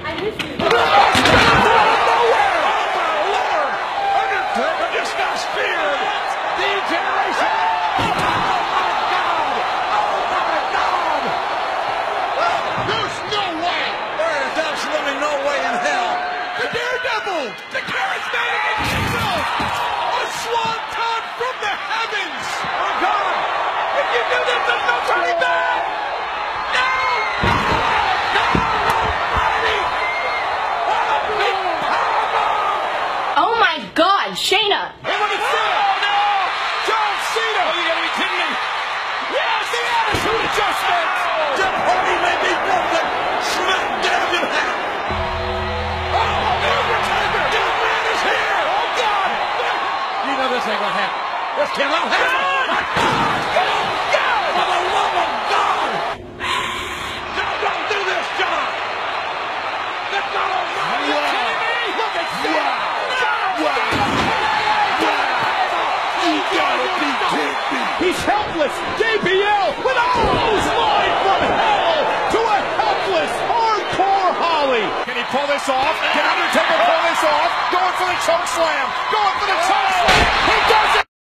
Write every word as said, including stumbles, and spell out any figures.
I miss you. Nowhere! Oh my Lord! Undertaker just got speared! Degeneration! Oh my God! Oh my God! There's no way! There is absolutely no way in hell! The Daredevil! The charismatic angel! A swanton from the heavens! Oh God! If you do this, there's no turning back! No! No! Almighty! What a big powerbomb! Oh my God, Shayna! Hey, look at Cena! Oh no! John Cena! Oh, you gotta be kidding me! Yes, the attitude adjustment! Jeff Hardy may be broken! Smack dab in half! Oh, the Undertaker! This man is here! Oh God! You know this ain't gonna happen. This cannot happen! Oh God! For the love of God! John, don't do this, John! That's not almighty! Are you kidding me? Look at Cena! He's helpless. J B L with a clothesline from hell to a helpless hardcore Holly. Can he pull this off? Can Undertaker pull this off? Going for the choke slam. Going for the choke slam. He does it.